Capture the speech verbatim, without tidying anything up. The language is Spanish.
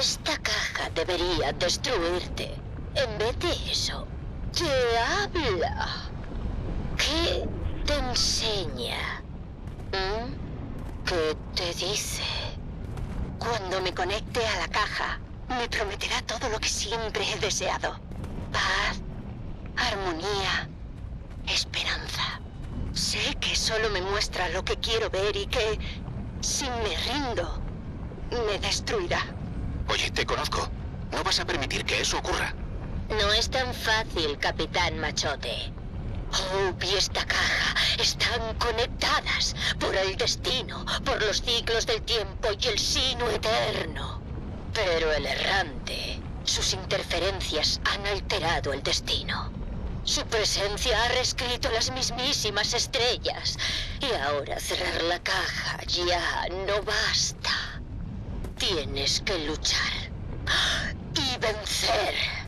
Esta caja debería destruirte. En vez de eso, te habla. ¿Qué te enseña? ¿Mm? ¿Qué te dice? Cuando me conecte a la caja, me prometerá todo lo que siempre he deseado. Paz, armonía, esperanza. Sé que solo me muestra lo que quiero ver y que, si me rindo, me destruirá. Oye, te conozco. No vas a permitir que eso ocurra. No es tan fácil, Capitán Machote. Hope y esta caja están conectadas por el destino, por los ciclos del tiempo y el sino eterno. Pero el errante, sus interferencias han alterado el destino. Su presencia ha reescrito las mismísimas estrellas. Y ahora cerrar la caja ya no basta. Tienes que luchar y vencer.